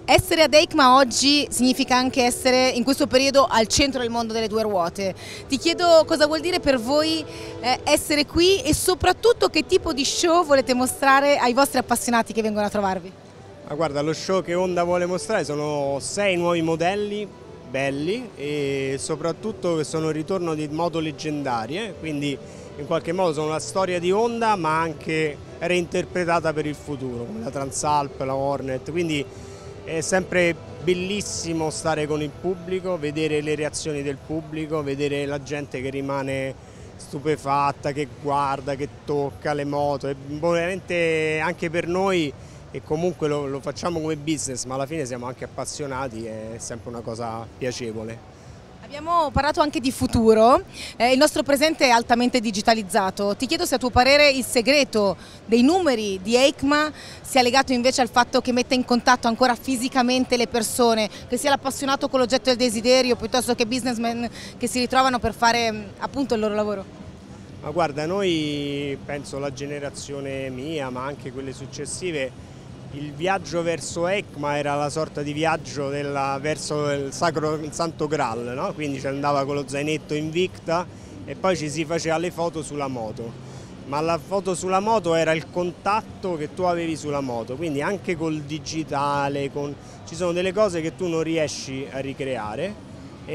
Essere ad EICMA oggi significa anche essere in questo periodo al centro del mondo delle due ruote. Ti chiedo cosa vuol dire per voi essere qui e soprattutto che tipo di show volete mostrare ai vostri appassionati che vengono a trovarvi. Ma guarda, lo show che Honda vuole mostrare sono 6 nuovi modelli belli e soprattutto che sono il ritorno di moto leggendarie, quindi in qualche modo sono la storia di Honda ma anche reinterpretata per il futuro, come la Transalp, la Hornet, quindi è sempre bellissimo stare con il pubblico, vedere le reazioni del pubblico, vedere la gente che rimane stupefatta, che guarda, che tocca le moto, è veramente anche per noi e comunque lo facciamo come business, ma alla fine siamo anche appassionati, è sempre una cosa piacevole. Abbiamo parlato anche di futuro, il nostro presente è altamente digitalizzato. Ti chiedo se a tuo parere il segreto dei numeri di EICMA sia legato invece al fatto che mette in contatto ancora fisicamente le persone, che sia l'appassionato con l'oggetto del desiderio piuttosto che businessmen che si ritrovano per fare appunto il loro lavoro. Ma guarda, noi penso la generazione mia, ma anche quelle successive, il viaggio verso EICMA era la sorta di viaggio verso il Santo Graal, no? Quindi ci andava con lo zainetto Invicta e poi ci si faceva le foto sulla moto, ma la foto sulla moto era il contatto che tu avevi sulla moto, quindi anche col digitale, ci sono delle cose che tu non riesci a ricreare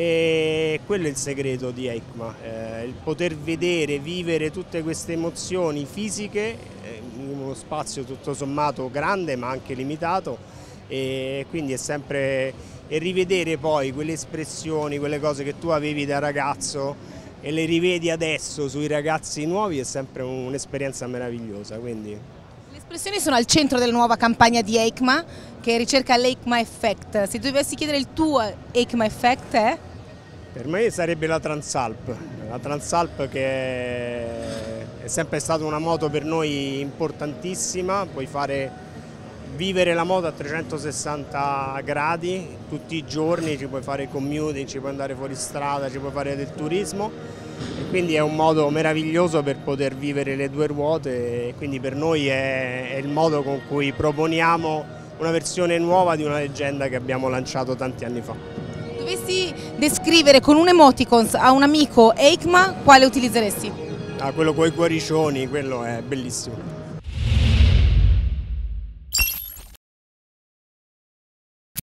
e quello è il segreto di EICMA, il poter vedere, vivere tutte queste emozioni fisiche in uno spazio tutto sommato grande ma anche limitato e quindi è sempre rivedere poi quelle espressioni, quelle cose che tu avevi da ragazzo e le rivedi adesso sui ragazzi nuovi è sempre un'esperienza meravigliosa. Quindi. Le espressioni sono al centro della nuova campagna di EICMA che ricerca l'EICMA Effect. Se tu dovessi chiedere il tuo EICMA Effect è? Per me sarebbe la Transalp che è sempre stata una moto per noi importantissima, puoi vivere la moto a 360 gradi tutti i giorni, ci puoi fare commuting, ci puoi andare fuori strada, ci puoi fare del turismo e quindi è un modo meraviglioso per poter vivere le due ruote e quindi per noi è il modo con cui proponiamo una versione nuova di una leggenda che abbiamo lanciato tanti anni fa. Dovessi descrivere con un emoticon a un amico EICMA, quale utilizzeresti? Quello con i cuoricioni, quello è bellissimo.